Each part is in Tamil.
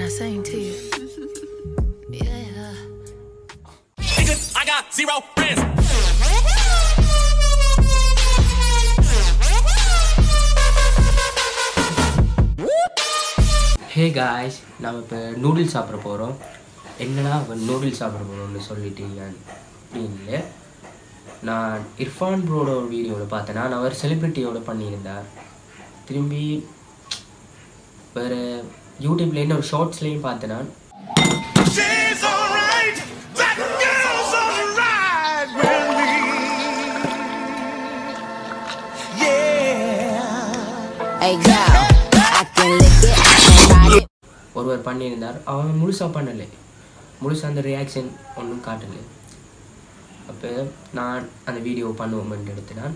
I saying to you? Yeah. I got zero friends. Hey guys, நாம இப்போ நூடுல்ஸ் சாப்பிட போகிறோம். என்னடா நூடுல்ஸ் சாப்பிட போகிறோம்னு சொல்லிட்டீங்க அப்படின்னு நான் இர்ஃபான் ப்ரோட ஒரு வீடியோவில் பார்த்தேன். நான் அவர் செலிப்ரிட்டியோட பண்ணியிருந்தார். திரும்பி வேறு யூடியூப்ல என்ன ஒரு ஷார்ட்ஸ்லேயும் பார்த்தேன் நான். ஒருவர் பண்ணியிருந்தார். அவன் முழுசாக பண்ணலை, முழுசாக அந்த ரியாக்ஷன் ஒன்றும் காட்டலை. அப்போ நான் அந்த வீடியோ பண்ணுவோம்னு எடுத்து நான்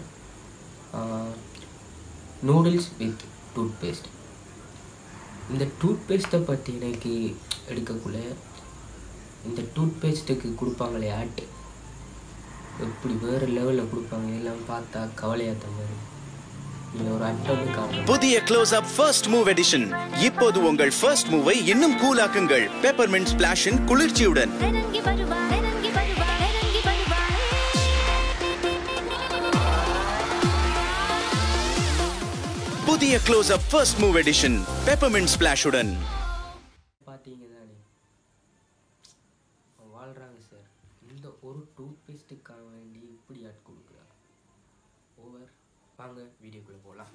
நூடுல்ஸ் வித் டூத் பேஸ்ட். இந்த டூத் பேஸ்ட்டை பற்றி எனக்கு எடுக்கக்குள்ள இந்த டூத் பேஸ்ட்டுக்கு கொடுப்பாங்களே ஆட் எப்படி வேறு லெவலில் கொடுப்பாங்க எல்லாம் பார்த்தா கவலையாக தான் வரும். புதிய close up first move edition. இப்போது உங்கள் ஃபர்ஸ்ட் மூவை இன்னும் கூலாக்குங்கள் பெப்பர்மென்ட் ஸ்பிளாஷின் குளிர்ச்சியுடன். புதிய close up first move edition peppermint ஸ்பிளாஷுடன். பாத்தீங்க தானே வாழ்றாங்க சார். இந்த ஒரு டூத் பேஸ்ட்டுக்காக வேண்டி இப்படி ஆட் கொடுக்குறா ஓவர். வாங்க வீடியோக்குள்ள போகலாம்.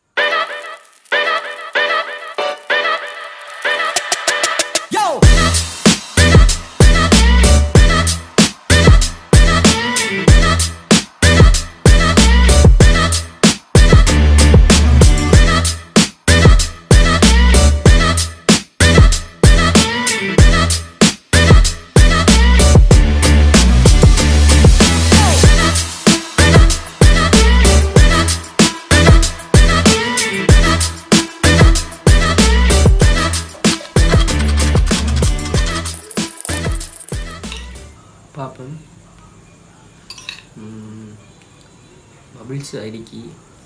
பார்ப்போம். பபிள்ஸ் அடிக்கி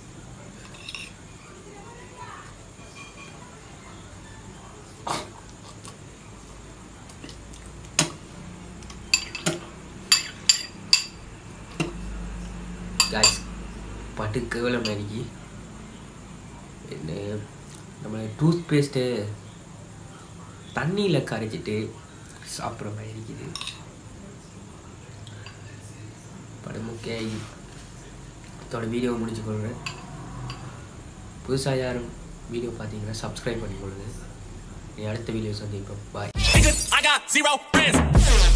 காய்ஸ் பட்டு கேவலம் அடிக்கி என்ன நம்ம டூத் பேஸ்ட்டு தண்ணியில் கரைச்சிட்டு சாப்பிட்ற மாதிரி இருக்குது. படமுக்கே இதோட வீடியோ முடிச்சுக்கொள்கிறேன். புதுசாக யாரும் வீடியோ பார்த்தீங்கன்னா சப்ஸ்கிரைப் பண்ணிக்கொள்ளுங்க. அடுத்த வீடியோ சந்திப்போம். பாய்.